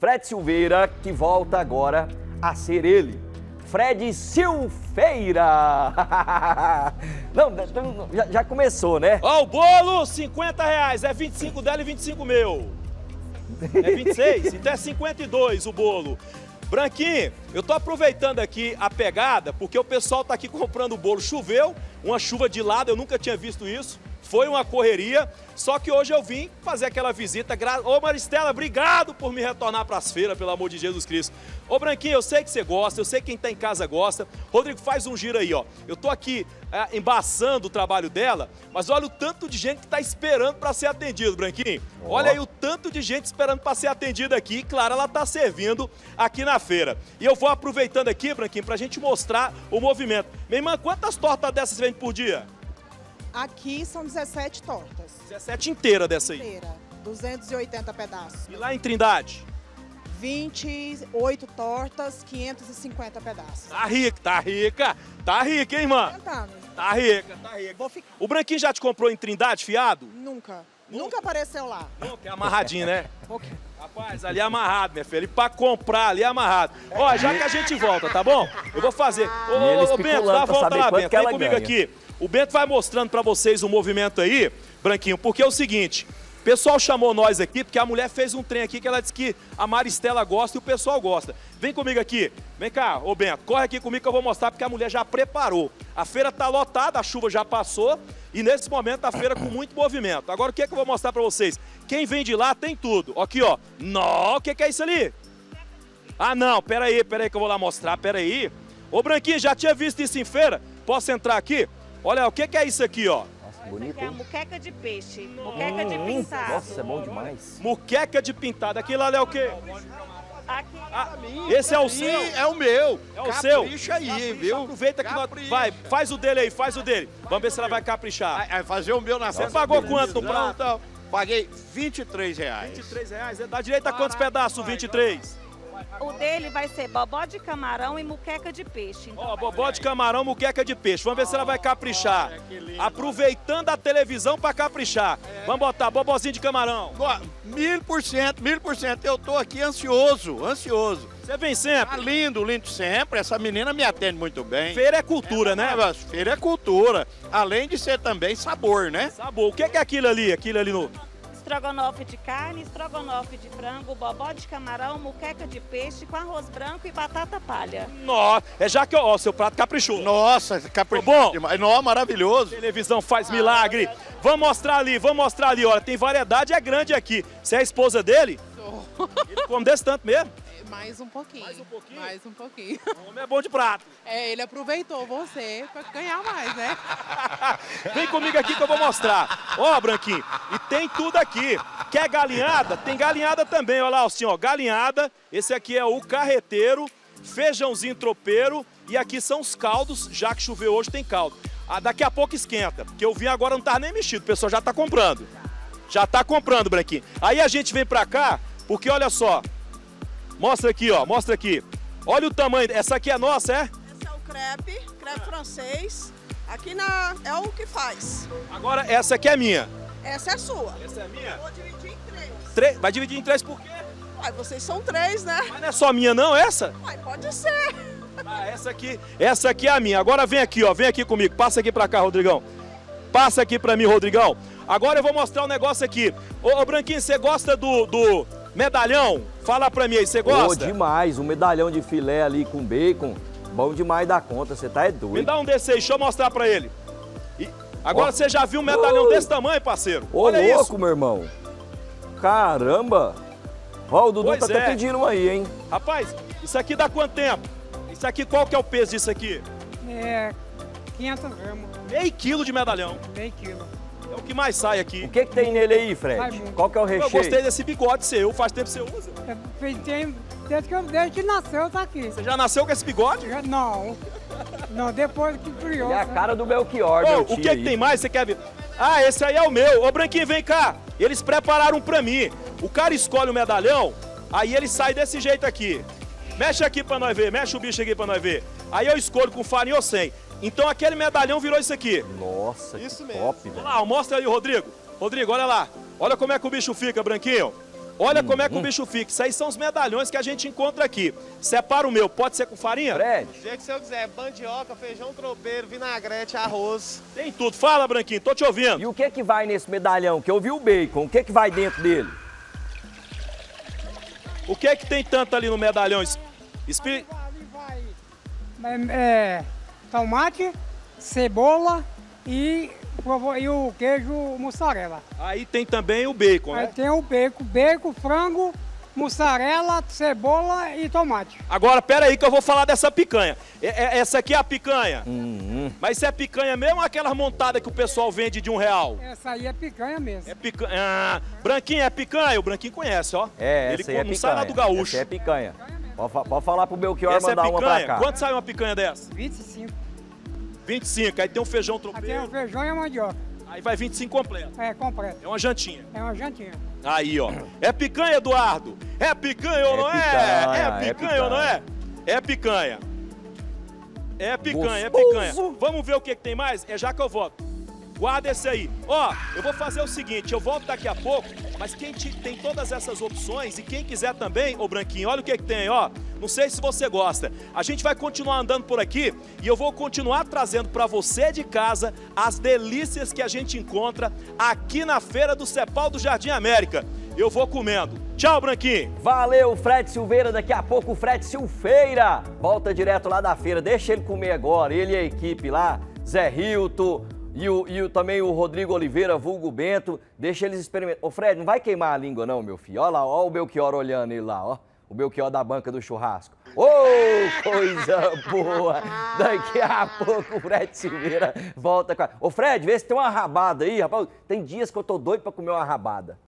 Fred Silveira, que volta agora a ser ele. Fred Silveira! Não, já começou, né? Ó, o bolo, R$50. É 25 dela e 25 meu. É 26? Então é 52 o bolo. Branquinho, eu tô aproveitando aqui a pegada, porque o pessoal tá aqui comprando o bolo. Choveu, uma chuva de lado, eu nunca tinha visto isso. Foi uma correria, só que hoje eu vim fazer aquela visita. Ô Maristela, obrigado por me retornar para as feiras, pelo amor de Jesus Cristo. Ô Branquinho, eu sei que você gosta, eu sei que quem tá em casa gosta. Rodrigo, faz um giro aí, ó. Eu tô aqui embaçando o trabalho dela, mas olha o tanto de gente que tá esperando para ser atendido, Branquinho. Olha aí o tanto de gente esperando para ser atendida aqui. E claro, ela tá servindo aqui na feira. E eu vou aproveitando aqui, Branquinho, pra gente mostrar o movimento. Minha irmã, quantas tortas dessas vende por dia? Aqui são 17 tortas. 17 inteira dessa aí? Inteira, 280 pedaços. E lá em Trindade? 28 tortas, 550 pedaços. Tá rica, tá rica. Tá rica, hein, irmã? Tentando. Tá rica, tá rica. Vou ficar. O Branquinho já te comprou em Trindade, fiado? Nunca. Nunca apareceu lá. Nunca, é amarradinho, né? Rapaz, ali é amarrado, minha filha. E pra comprar ali é amarrado. Ó, já que a gente volta, tá bom? Eu vou fazer. Ô, Bento, dá a volta lá, Bento. Vem comigo aqui. O Bento vai mostrando pra vocês o movimento aí, Branquinho, porque é o seguinte, o pessoal chamou nós aqui, porque a mulher fez um trem aqui que ela disse que a Maristela gosta e o pessoal gosta. Vem comigo aqui, vem cá, ô Bento, corre aqui comigo que eu vou mostrar porque a mulher já preparou. A feira tá lotada, a chuva já passou e nesse momento a feira com muito movimento. Agora o que é que eu vou mostrar pra vocês? Quem vem de lá tem tudo. Aqui, ó. Não, o que é isso ali? Ah, não, pera aí que eu vou lá mostrar, pera aí. Ô Branquinho, já tinha visto isso em feira? Posso entrar aqui? Olha, o que é isso aqui, ó? Nossa, bonito, hein? É a muqueca de peixe, muqueca de pintado. Nossa, é bom demais. Muqueca de pintado. Aquilo ali é o quê? Aqui. Esse é o seu? É o meu. É o seu? Capricha aí, viu? Aproveita que nós... Vai, faz o dele aí, faz o dele. Vamos ver se ela vai caprichar. Vai fazer o meu na Você pagou quanto no prato? Então, paguei R$23. R$23. Dá direito a quantos pedaços? 23? O dele vai ser bobó de camarão e muqueca de peixe. Então ó, bobó de camarão, muqueca de peixe. Vamos ver se ela vai caprichar. Aproveitando a televisão para caprichar. Vamos botar bobozinho de camarão. 1000%. Eu tô aqui ansioso. Você vem sempre? Tá lindo sempre. Essa menina me atende muito bem. Feira é cultura, né? Feira é cultura. Além de ser também sabor, né? Sabor. O que é aquilo ali? Aquilo ali no... Estrogonofe de carne, estrogonofe de frango, bobó de camarão, muqueca de peixe com arroz branco e batata palha. Nossa, é já que, ó, seu prato caprichou. Nossa, caprichou bom demais. Nossa, maravilhoso. Televisão faz milagre. Vamos mostrar ali, olha, tem variedade, é grande aqui. Você é a esposa dele? Sou. Ele come desse tanto mesmo? Mais um pouquinho. Mais um pouquinho? Mais um pouquinho. O homem é bom de prato. É, ele aproveitou você para ganhar mais, né? Vem comigo aqui que eu vou mostrar. Ó, Branquinho, e tem tudo aqui. Quer galinhada? Tem galinhada também, olha lá, assim, ó, galinhada. Esse aqui é o carreteiro, feijãozinho tropeiro e aqui são os caldos, já que choveu hoje tem caldo. Ah, daqui a pouco esquenta, porque eu vim agora não tá nem mexido, o pessoal já tá comprando. Já tá comprando, Branquinho. Aí a gente vem pra cá, porque olha só, mostra aqui, ó, mostra aqui. Olha o tamanho, essa aqui é nossa, é? Esse é o crepe francês. Aqui é o que faz. Agora essa aqui é minha. Essa é sua. Essa é minha? Vou dividir em 3. Vai dividir em 3 por quê? Uai, vocês são 3, né? Mas não é só minha não, essa? Uai, pode ser. Ah, essa aqui é a minha. Agora vem aqui, ó, vem aqui comigo. Passa aqui pra cá, Rodrigão. Passa aqui pra mim, Rodrigão. Agora eu vou mostrar um negócio aqui. Ô Branquinho, você gosta do medalhão? Fala pra mim aí, você gosta? Demais, um medalhão de filé ali com bacon, bom demais da conta, você tá doido. Me dá um desse aí, deixa eu mostrar pra ele. Agora você já viu um medalhão desse tamanho, parceiro? Ô, olha louco, isso. Meu irmão. Caramba. Ó, o Dudu Pois tá até é. pedindo um aí, hein? Rapaz, isso aqui dá quanto tempo? Isso aqui, qual que é o peso disso aqui? É 500 gramas, Meio quilo de medalhão. meio quilo. É o que mais sai aqui. O que tem nele aí, Fred? Vai muito. Qual que é o recheio? Eu gostei desse bigode seu, faz tempo que você usa. Desde que nasceu, tá aqui. Você já nasceu com esse bigode? Não, depois que criou. Ele é a cara do Belchior, Ô, meu o tio que aí. tem mais? Você quer ver? Ah, esse aí é o meu. Ô, Branquinho, vem cá. Eles prepararam pra mim. O cara escolhe o medalhão, aí ele sai desse jeito aqui. Mexe aqui pra nós ver, mexe o bicho aqui pra nós ver. Aí eu escolho com farinha ou sem. Então aquele medalhão virou isso aqui. Nossa, Isso que mesmo. top, Olha velho. lá, mostra aí, Rodrigo. Rodrigo, olha lá. Olha como é que o bicho fica, Branquinho. Olha como é que o bicho fica. Isso aí são os medalhões que a gente encontra aqui. Separa o meu, pode ser com farinha? Fred, Do jeito que você quiser, mandioca, feijão tropeiro, vinagrete, arroz. Tem tudo. Fala, Branquinho, tô te ouvindo. e o que vai nesse medalhão? Que eu vi o bacon, o que vai dentro dele? O que é que tem tanto ali no medalhão? Tomate, cebola e o queijo mussarela. Aí tem também o bacon, Aí né? tem o bacon, frango, mussarela, cebola e tomate. Agora, pera aí que eu vou falar dessa picanha. Essa aqui é a picanha? Mas isso é picanha mesmo ou aquela montada que o pessoal vende de R$1? Essa aí é picanha mesmo. É picanha. Ah, Branquinho, é picanha? O Branquinho conhece, ó. Essa aí é não picanha. sai lá do gaúcho. Essa é picanha. Pode falar pro Belchior Essa é mandar uma pra picanha? cá. Quanto sai uma picanha dessa? 25. 25. Aí tem um feijão Aí tem o tropeiro. feijão e a mandioca. Aí vai 25 completo. É, completo. É uma jantinha. É uma jantinha. Aí, ó. É picanha, Eduardo? É picanha ou não é? É picanha ou não é? É picanha. É picanha, é picanha. Gostoso. Vamos ver o que tem mais? É já que eu voto. Guarda esse aí. Ó, eu vou fazer o seguinte, eu volto daqui a pouco, mas quem tem todas essas opções e quem quiser também, ô Branquinho, olha o que tem, ó. Não sei se você gosta. A gente vai continuar andando por aqui e eu vou continuar trazendo para você de casa as delícias que a gente encontra aqui na Feira do Cepal do Jardim América. Eu vou comendo. Tchau, Branquinho. Valeu, Fred Silveira. Daqui a pouco o Fred Silveira volta direto lá da feira. Deixa ele comer agora. Ele e a equipe lá, Zé Hilton e também o Rodrigo Oliveira, vulgo Bento. Deixa eles experimentar. Ô, Fred, não vai queimar a língua não, meu filho. Olha lá, ó o Belchior olhando ele lá, ó. O Belchior da banca do churrasco. Ô, coisa boa! Daqui a pouco o Fred Silveira volta com a... Ô, Fred, vê se tem uma rabada aí, rapaz. Tem dias que eu tô doido pra comer uma rabada.